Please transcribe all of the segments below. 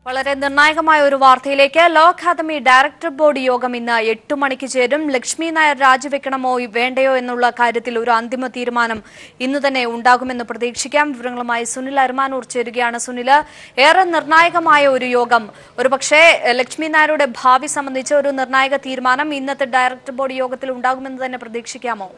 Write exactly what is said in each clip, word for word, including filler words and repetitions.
വളരെ നിർണായകമായ ഒരു വാർത്തയിലേക്ക് ലോ അക്കാദമി ഡയറക്ടർ ബോർഡ് യോഗം ഇന്ന് എട്ട് മണിക്ക് ചേരും. ലക്ഷ്മി നായർ രാജിവെക്കണമോ വേണ്ടയോ എന്നുള്ള കാര്യത്തിൽ ഒരു അന്തിമ തീരുമാനം ഇന്ന് തന്നെ ഉണ്ടാകുമെന്ന് പ്രതീക്ഷിക്കാം. വിവരങ്ങളുമായി സുനിൽ അരമാനൂർ ചേരുകയാണ്. സുനിൽ, ഏറെ നിർണായകമായ ഒരു യോഗം, ഒരുപക്ഷെ ലക്ഷ്മി നായരുടെ ഭാവി സംബന്ധിച്ച ഒരു നിർണായക തീരുമാനം ഇന്നത്തെ ഡയറക്ടർ ബോർഡ് യോഗത്തിൽ ഉണ്ടാകുമെന്ന് തന്നെ പ്രതീക്ഷിക്കാമോ?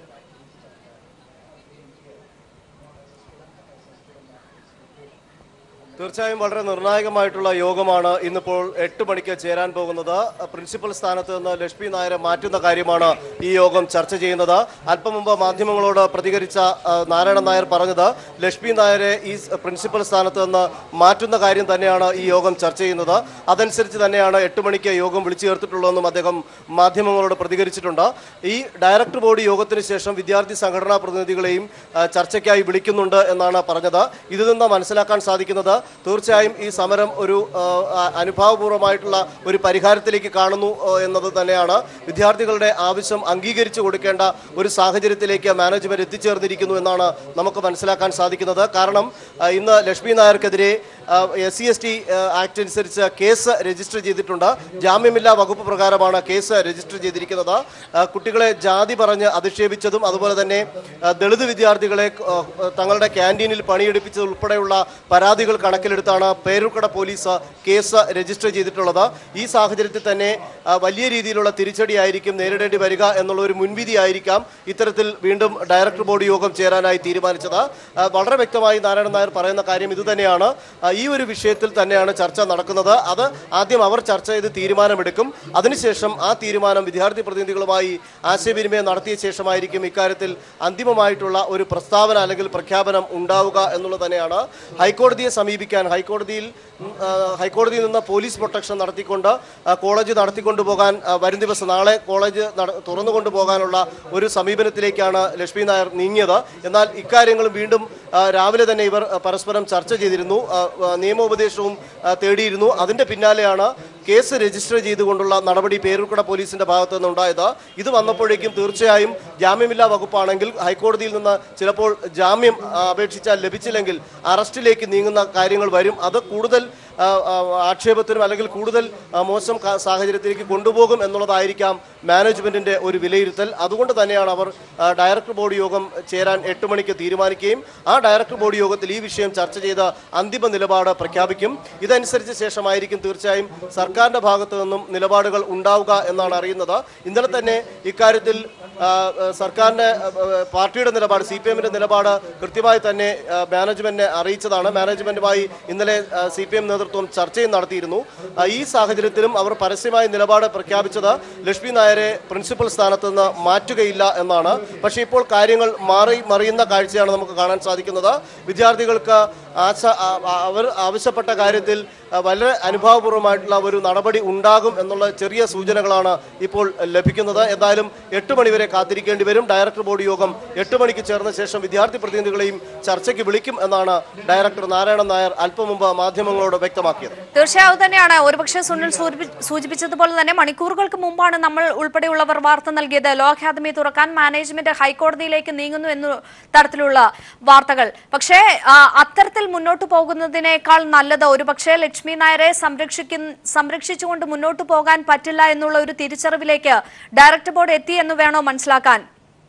തീർച്ചയായും വളരെ നിർണായകമായിട്ടുള്ള യോഗമാണ് ഇന്നിപ്പോൾ എട്ട് മണിക്ക് ചേരാൻ പോകുന്നത്. പ്രിൻസിപ്പൽ സ്ഥാനത്ത് നിന്ന് ലക്ഷ്മി നായരെ മാറ്റുന്ന കാര്യമാണ് ഈ യോഗം ചർച്ച ചെയ്യുന്നത്. അല്പം മുമ്പ് മാധ്യമങ്ങളോട് പ്രതികരിച്ച നാരായണൻ നായർ പറഞ്ഞത് ലക്ഷ്മി നായരെ ഈ പ്രിൻസിപ്പൽ സ്ഥാനത്ത് നിന്ന് മാറ്റുന്ന കാര്യം തന്നെയാണ് ഈ യോഗം ചർച്ച ചെയ്യുന്നത്. അതനുസരിച്ച് തന്നെയാണ് എട്ട് മണിക്ക് യോഗം വിളിച്ചു ചേർത്തിട്ടുള്ളതെന്നും അദ്ദേഹം മാധ്യമങ്ങളോട് പ്രതികരിച്ചിട്ടുണ്ട്. ഈ ഡയറക്ടർ ബോർഡ് യോഗത്തിന് ശേഷം വിദ്യാർത്ഥി സംഘടനാ പ്രതിനിധികളെയും ചർച്ചയ്ക്കായി വിളിക്കുന്നുണ്ട് എന്നാണ് പറഞ്ഞത്. ഇതിൽ നിന്ന് മനസ്സിലാക്കാൻ സാധിക്കുന്നത് തീർച്ചയായും ഈ സമരം ഒരു അനുഭാവപൂർവ്വമായിട്ടുള്ള ഒരു പരിഹാരത്തിലേക്ക് കാണുന്നു എന്നത് തന്നെയാണ്. വിദ്യാർത്ഥികളുടെ ആവശ്യം അംഗീകരിച്ചു കൊടുക്കേണ്ട ഒരു സാഹചര്യത്തിലേക്ക് മാനേജ്മെന്റ് എത്തിച്ചേർന്നിരിക്കുന്നു എന്നാണ് നമുക്ക് മനസ്സിലാക്കാൻ സാധിക്കുന്നത്. കാരണം ഇന്ന് ലക്ഷ്മി നായർക്കെതിരെ S C S T act അനുസരിച്ച് കേസ് രജിസ്റ്റർ ചെയ്തിട്ടുണ്ട്. ജാമ്യമില്ലാ വകുപ്പ് പ്രകാരമാണ് കേസ് രജിസ്റ്റർ ചെയ്തിരിക്കുന്നത്. കുട്ടികളെ ജാതി പറഞ്ഞ് അധിക്ഷേപിച്ചതും അതുപോലെ തന്നെ ദളിത് വിദ്യാർത്ഥികളെ തങ്ങളുടെ ക്യാൻറ്റീനിൽ പണിയെടുപ്പിച്ചത് ഉൾപ്പെടെയുള്ള പരാതികൾ കണക്കിലെടുത്താണ് പേരൂർക്കട പോലീസ് കേസ് രജിസ്റ്റർ ചെയ്തിട്ടുള്ളത്. ഈ സാഹചര്യത്തിൽ തന്നെ വലിയ രീതിയിലുള്ള തിരിച്ചടിയായിരിക്കും നേരിടേണ്ടി വരിക എന്നുള്ള ഒരു മുൻവിധി ആയിരിക്കാം ഇത്തരത്തിൽ വീണ്ടും ഡയറക്ടർ ബോർഡ് യോഗം ചേരാനായി തീരുമാനിച്ചത്. വളരെ വ്യക്തമായി നാരായണൻ നായർ പറയുന്ന കാര്യം ഇതുതന്നെയാണ്. ഈ ഒരു വിഷയത്തിൽ തന്നെയാണ് ചർച്ച നടക്കുന്നത്. അത് ആദ്യം അവർ ചർച്ച ചെയ്ത് തീരുമാനമെടുക്കും. അതിനുശേഷം ആ തീരുമാനം വിദ്യാർത്ഥി പ്രതിനിധികളുമായി ആശയവിനിമയം നടത്തിയ ശേഷമായിരിക്കും ഇക്കാര്യത്തിൽ അന്തിമമായിട്ടുള്ള ഒരു പ്രസ്താവന അല്ലെങ്കിൽ പ്രഖ്യാപനം ഉണ്ടാവുക എന്നുള്ളത് തന്നെയാണ്. ഹൈക്കോടതിയെ സമീപിക്കാൻ ഹൈക്കോടതിയിൽ ഹൈക്കോടതിയിൽ നിന്ന് പോലീസ് പ്രൊട്ടക്ഷൻ നടത്തിക്കൊണ്ട് കോളേജ് നടത്തിക്കൊണ്ടുപോകാൻ വരും ദിവസം നാളെ കോളേജ് തുറന്നു കൊണ്ടുപോകാനുള്ള ഒരു സമീപനത്തിലേക്കാണ് ലക്ഷ്മി നായർ നീങ്ങിയത്. എന്നാൽ ഇക്കാര്യങ്ങളും വീണ്ടും രാവിലെ തന്നെ ഇവർ പരസ്പരം ചർച്ച ചെയ്തിരുന്നു, നിയമോപദേശവും തേടിയിരുന്നു. അതിൻ്റെ പിന്നാലെയാണ് കേസ് രജിസ്റ്റർ ചെയ്തുകൊണ്ടുള്ള നടപടി പേരൂർക്കട പോലീസിന്റെ ഭാഗത്തു നിന്നുണ്ടായത്. ഇത് വന്നപ്പോഴേക്കും തീർച്ചയായും ജാമ്യമില്ലാ വകുപ്പാണെങ്കിൽ ഹൈക്കോടതിയിൽ നിന്ന് ചിലപ്പോൾ ജാമ്യം അപേക്ഷിച്ചാൽ ലഭിച്ചില്ലെങ്കിൽ അറസ്റ്റിലേക്ക് നീങ്ങുന്ന കാര്യങ്ങൾ വരും. അത് കൂടുതൽ ആക്ഷേപത്തിനും അല്ലെങ്കിൽ കൂടുതൽ മോശം സാഹചര്യത്തിലേക്ക് കൊണ്ടുപോകും എന്നുള്ളതായിരിക്കാം മാനേജ്മെന്റിന്റെ ഒരു വിലയിരുത്തൽ. അതുകൊണ്ട് തന്നെയാണ് അവർ ഡയറക്ടർ ബോർഡ് യോഗം ചേരാൻ എട്ട് മണിക്ക് തീരുമാനിക്കുകയും ആ ഡയറക്ടർ ബോർഡ് യോഗത്തിൽ ഈ വിഷയം ചർച്ച ചെയ്ത് അന്തിമ നിലപാട് പ്രഖ്യാപിക്കും. ഇതനുസരിച്ച ശേഷമായിരിക്കും തീർച്ചയായും സർക്കാരിന്റെ ഭാഗത്തു നിന്നും നിലപാടുകൾ ഉണ്ടാവുക എന്നാണ് അറിയുന്നത്. ഇന്നലെ തന്നെ ഇക്കാര്യത്തിൽ സർക്കാരിന്റെ പാർട്ടിയുടെ നിലപാട്, സി പി എമ്മിന്റെ നിലപാട് കൃത്യമായി തന്നെ മാനേജ്മെന്റിനെ അറിയിച്ചതാണ്. മാനേജ്മെന്റുമായി ഇന്നലെ സി പി എം നേതൃത്വം ചർച്ചയും നടത്തിയിരുന്നു. ഈ സാഹചര്യത്തിലും അവർ പരസ്യമായ നിലപാട് പ്രഖ്യാപിച്ചത് ലക്ഷ്മി നായരെ പ്രിൻസിപ്പൽ സ്ഥാനത്ത് നിന്ന് മാറ്റുകയില്ല എന്നാണ്. പക്ഷേ ഇപ്പോൾ കാര്യങ്ങൾ മാറി മറിയുന്ന കാഴ്ചയാണ് നമുക്ക് കാണാൻ സാധിക്കുന്നത്. വിദ്യാർത്ഥികൾക്ക് ആശ അവർ ആവശ്യപ്പെട്ട കാര്യത്തിൽ വളരെ അനുഭാവപൂർവ്വമായിട്ടുള്ള ഒരു നടപടി ഉണ്ടാകും എന്നുള്ള ചെറിയ സൂചനകളാണ് ഇപ്പോൾ ലഭിക്കുന്നത്. എന്തായാലും എട്ട് മണിവരെ കാത്തിരിക്കേണ്ടി വരും. ഡയറക്ടർ ബോർഡ് യോഗം എട്ട് മണിക്ക് ചേർന്ന ശേഷം വിദ്യാർത്ഥി പ്രതിനിധികളെയും ചർച്ചയ്ക്ക് വിളിക്കും എന്നാണ് ഡയറക്ടർ നാരായണൻ നായർ അല്പം മുമ്പ് മാധ്യമങ്ങളോട് വ്യക്തമാക്കിയത്. തീർച്ചയായും തന്നെയാണ്. ഒരുപക്ഷെ സുനിൽ സൂചിപ്പിച്ചതുപോലെ തന്നെ മണിക്കൂറുകൾക്ക് മുമ്പാണ് നമ്മൾ ഉൾപ്പെടെയുള്ളവർ വാർത്ത നൽകിയത്. ലോ അക്കാദമി തുറക്കാൻ മാനേജ്മെന്റ് ഹൈക്കോടതിയിലേക്ക് നീങ്ങുന്നു എന്ന തരത്തിലുള്ള വാർത്തകൾ. പക്ഷേ അത്തരത്തിൽ മുന്നോട്ട് പോകുന്നതിനേക്കാൾ നല്ലത് ഒരുപക്ഷെ ലക്ഷ്മി നായരെ സംരക്ഷിക്കുന്ന സംരക്ഷിച്ചുകൊണ്ട് മുന്നോട്ട് പോകാൻ പറ്റില്ല എന്നുള്ള ഒരു തിരിച്ചറിവിലേക്ക് ഡയറക്ടർ ബോർഡ് എത്തി എന്ന് വേണോ മനസ്സിലാക്കാൻ?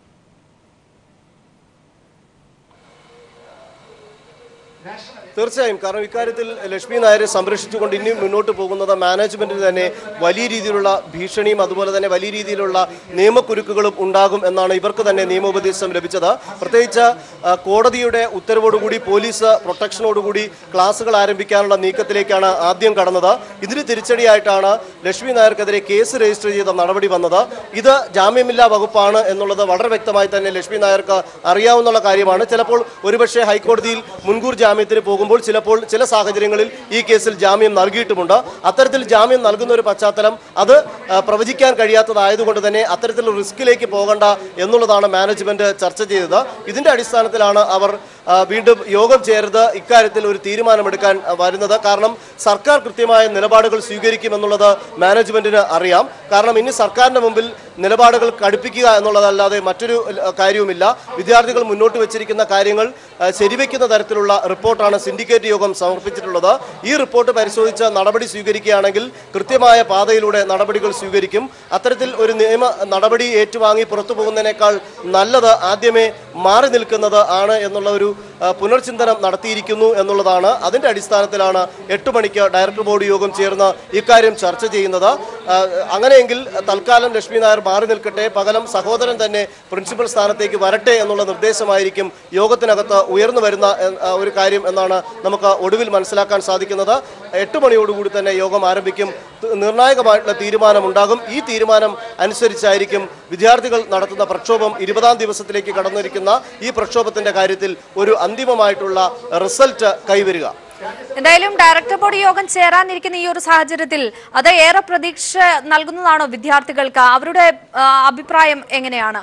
തീർച്ചയായും. കാരണം ഇക്കാര്യത്തിൽ ലക്ഷ്മി നായരെ സംരക്ഷിച്ചുകൊണ്ട് ഇനിയും മുന്നോട്ട് പോകുന്നത് മാനേജ്മെന്റിന് തന്നെ വലിയ രീതിയിലുള്ള ഭീഷണിയും അതുപോലെ തന്നെ വലിയ രീതിയിലുള്ള നിയമക്കുരുക്കുകളും ഉണ്ടാകും എന്നാണ് ഇവർക്ക് തന്നെ നിയമോപദേശം ലഭിച്ചത്. പ്രത്യേകിച്ച് കോടതിയുടെ ഉത്തരവോടുകൂടി പോലീസ് പ്രൊട്ടക്ഷനോടുകൂടി ക്ലാസുകൾ ആരംഭിക്കാനുള്ള നീക്കത്തിലേക്കാണ് ആദ്യം കടന്നത്. ഇതിന് തിരിച്ചടിയായിട്ടാണ് ലക്ഷ്മി നായർക്കെതിരെ കേസ് രജിസ്റ്റർ ചെയ്ത നടപടി വന്നത്. ഇത് ജാമ്യമില്ലാ വകുപ്പാണ് എന്നുള്ളത് വളരെ വ്യക്തമായി തന്നെ ലക്ഷ്മി നായർക്ക് അറിയാവുന്ന കാര്യമാണ്. ചിലപ്പോൾ ഒരുപക്ഷെ ഹൈക്കോടതിയിൽ മുൻകൂർ ജാമ്യത്തിന് പോകുമ്പോൾ ചിലപ്പോൾ ചില സാഹചര്യങ്ങളിൽ ഈ കേസിൽ ജാമ്യം നൽകിയിട്ടുമുണ്ട്. അത്തരത്തിൽ ജാമ്യം നൽകുന്ന ഒരു പശ്ചാത്തലം അത് പ്രവചിക്കാൻ കഴിയാത്തതായതുകൊണ്ട് തന്നെ അത്തരത്തിലുള്ള റിസ്കിലേക്ക് പോകണ്ട എന്നുള്ളതാണ് മാനേജ്മെന്റ് ചർച്ച ചെയ്തത്. ഇതിന്റെ അടിസ്ഥാനത്തിലാണ് അവർ വീണ്ടും യോഗം ചേർന്ന് ഇക്കാര്യത്തിൽ ഒരു തീരുമാനമെടുക്കാൻ വരുന്നത്. കാരണം സർക്കാർ കൃത്യമായ നിലപാടുകൾ സ്വീകരിക്കുമെന്നുള്ളത് മാനേജ്മെന്റിന് അറിയാം. കാരണം ഇനി സർക്കാരിന്റെ മുമ്പിൽ നിലപാടുകൾ കടുപ്പിക്കുക എന്നുള്ളതല്ലാതെ മറ്റൊരു കാര്യവുമില്ല. വിദ്യാർത്ഥികൾ മുന്നോട്ട് വെച്ചിരിക്കുന്ന കാര്യങ്ങൾ ശരിവെക്കുന്ന തരത്തിലുള്ള റിപ്പോർട്ടാണ് സിൻഡിക്കേറ്റ് യോഗം സമർപ്പിച്ചിട്ടുള്ളത്. ഈ റിപ്പോർട്ട് പരിശോധിച്ച് നടപടി സ്വീകരിക്കുകയാണെങ്കിൽ കൃത്യമായ പാതയിലൂടെ നടപടികൾ സ്വീകരിക്കും. അത്തരത്തിൽ ഒരു നിയമ നടപടി ഏറ്റുവാങ്ങി പുറത്തു പോകുന്നതിനേക്കാൾ നല്ലത് ആദ്യമേ മാറി നിൽക്കുന്നത് ആണ് എന്നുള്ള ഒരു പുനർചിന്തനം നടത്തിയിരിക്കുന്നു എന്നുള്ളതാണ്. അതിന്റെ അടിസ്ഥാനത്തിലാണ് എട്ട് മണിക്ക് ഡയറക്ടർ ബോർഡ് യോഗം ചേർന്ന് ഇക്കാര്യം ചർച്ച ചെയ്യുന്നത്. അങ്ങനെയെങ്കിൽ തൽക്കാലം ലക്ഷ്മി നായർ മാറി നിൽക്കട്ടെ, പകരം സഹോദരൻ തന്നെ പ്രിൻസിപ്പൽ സ്ഥാനത്തേക്ക് വരട്ടെ എന്നുള്ള നിർദ്ദേശമായിരിക്കും യോഗത്തിനകത്ത് ഉയർന്നു വരുന്ന ഒരു കാര്യം എന്നാണ് നമുക്ക് ഒടുവിൽ മനസ്സിലാക്കാൻ സാധിക്കുന്നത്. എട്ട് മണിയോടുകൂടി തന്നെ യോഗം ആരംഭിക്കും. നിർണായകമായിട്ടുള്ള തീരുമാനം ഉണ്ടാകും. ഈ തീരുമാനം അനുസരിച്ചായിരിക്കും വിദ്യാർത്ഥികൾ നടത്തുന്ന പ്രക്ഷോഭം ഇരുപതാം ദിവസത്തിലേക്ക് കടന്നിരിക്കുന്ന ഈ പ്രക്ഷോഭത്തിന്റെ കാര്യത്തിൽ ഒരു അന്തിമമായിട്ടുള്ള റിസൾട്ട് കൈവരിക. എന്തായാലും ഡയറക്ടർ ബോർഡ് യോഗം ചേരാനിരിക്കുന്ന ഈ ഒരു സാഹചര്യത്തിൽ അത് ഏറെ പ്രതീക്ഷ നൽകുന്നതാണോ വിദ്യാർത്ഥികൾക്ക്? അവരുടെ അഭിപ്രായം എങ്ങനെയാണ്?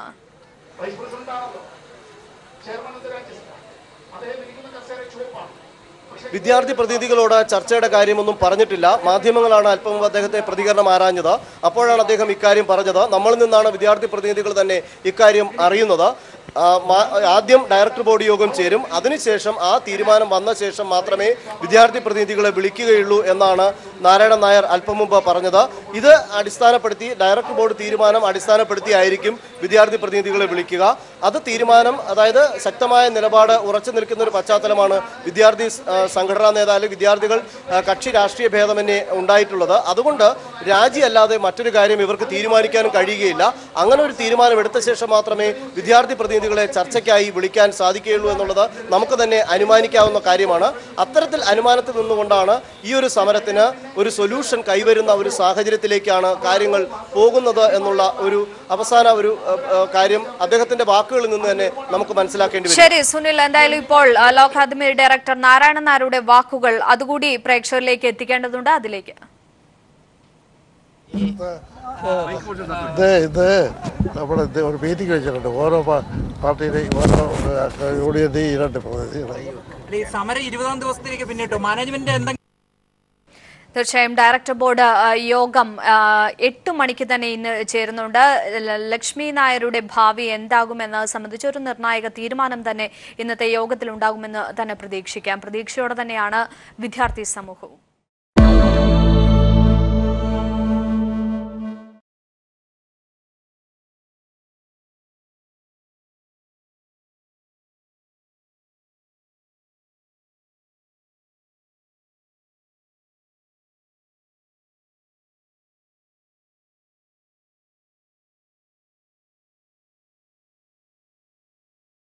വിദ്യാർത്ഥി പ്രതിനിധികളോട് ചർച്ചയുടെ കാര്യമൊന്നും പറഞ്ഞിട്ടില്ല. മാധ്യമങ്ങളാണ് അല്പം മുമ്പ് അദ്ദേഹത്തെ പ്രതികരണം ആരാഞ്ഞത്. അപ്പോഴാണ് അദ്ദേഹം ഇക്കാര്യം പറഞ്ഞത്. നമ്മളിൽ നിന്നാണ് വിദ്യാർത്ഥി പ്രതിനിധികൾ തന്നെ ഇക്കാര്യം അറിയുന്നത്. ആദ്യം ഡയറക്ടർ ബോർഡ് യോഗം ചേരും. അതിനുശേഷം ആ തീരുമാനം വന്ന ശേഷം മാത്രമേ വിദ്യാർത്ഥി പ്രതിനിധികളെ വിളിക്കുകയുള്ളൂ എന്നാണ് നാരായണൻ നായർ അല്പം മുമ്പ് പറഞ്ഞത്. ഇത് അടിസ്ഥാനപ്പെടുത്തി ഡയറക്ടർ ബോർഡ് തീരുമാനം അടിസ്ഥാനപ്പെടുത്തിയായിരിക്കും വിദ്യാർത്ഥി പ്രതിനിധികളെ വിളിക്കുക. അത് തീരുമാനം, അതായത് ശക്തമായ നിലപാട് ഉറച്ചു നിൽക്കുന്ന ഒരു പശ്ചാത്തലമാണ് വിദ്യാർത്ഥി സംഘടനാ നേതാവ് വിദ്യാർത്ഥികൾ കക്ഷി രാഷ്ട്രീയ ഭേദമന്യേ ഉണ്ടായിട്ടുള്ളത്. അതുകൊണ്ട് രാജിയല്ലാതെ മറ്റൊരു കാര്യം ഇവർക്ക് തീരുമാനിക്കാനും കഴിയുകയില്ല. അങ്ങനെ ഒരു തീരുമാനം എടുത്ത ശേഷം മാത്രമേ വിദ്യാർത്ഥി പ്രതിനിധികളെ ചർച്ചയ്ക്കായി വിളിക്കാൻ സാധിക്കുകയുള്ളൂ എന്നുള്ളത് നമുക്ക് തന്നെ അനുമാനിക്കാവുന്ന കാര്യമാണ്. അത്തരത്തിൽ അനുമാനത്തിൽ നിന്നുകൊണ്ടാണ് ഈ ഒരു സമരത്തിന് ഒരു സൊല്യൂഷൻ കൈവരുന്ന ഒരു സാഹചര്യത്തിലേക്കാണ് കാര്യങ്ങൾ പോകുന്നത് എന്നുള്ള ഒരു അവസാന ഒരു കാര്യം അദ്ദേഹത്തിന്റെ വാക്കുകളിൽ നിന്ന് തന്നെ നമുക്ക് മനസ്സിലാക്കേണ്ടി വരും. ശരി സുനിൽ, എന്തായാലും ഇപ്പോൾ ലോ അക്കാദമി ഡയറക്ടർ നാരായണൻ നായരുടെ വാക്കുകൾ അതുകൂടി പ്രേക്ഷകരിലേക്ക് എത്തിക്കേണ്ടതുണ്ട്. അതിലേക്ക് ഇത് ഇത് നമ്മുടെ ഒരു മീറ്റിംഗ് വെച്ചിട്ടുണ്ട്. ഓരോ പാർട്ടിയുടെയും ഓരോ യൂണിയന്റെയും ഈ രണ്ട് പ്രതിനിധികളെ സമരം ഇരുപതാം ദിവസത്തിലേക്ക് പിന്നിട്ടു. മാനേജ്മെന്റ് എന്തെങ്കിലും തീർച്ചയായും ഡയറക്ടർ ബോർഡ് യോഗം എട്ട് മണിക്ക് തന്നെ ഇന്ന് ചേരുന്നുണ്ട്. ലക്ഷ്മി നായരുടെ ഭാവി എന്താകുമെന്നത് സംബന്ധിച്ച് ഒരു നിർണായക തീരുമാനം തന്നെ ഇന്നത്തെ യോഗത്തിൽ ഉണ്ടാകുമെന്ന് തന്നെ പ്രതീക്ഷിക്കാം. പ്രതീക്ഷയോടെ തന്നെയാണ് വിദ്യാർത്ഥി സമൂഹവും.